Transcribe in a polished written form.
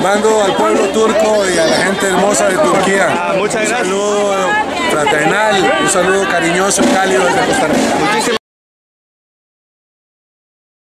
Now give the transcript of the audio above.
mando al pueblo turco y a la gente hermosa de Turquía. Muchas gracias. Un saludo fraternal, un saludo cariñoso y cálido desde Costa Rica.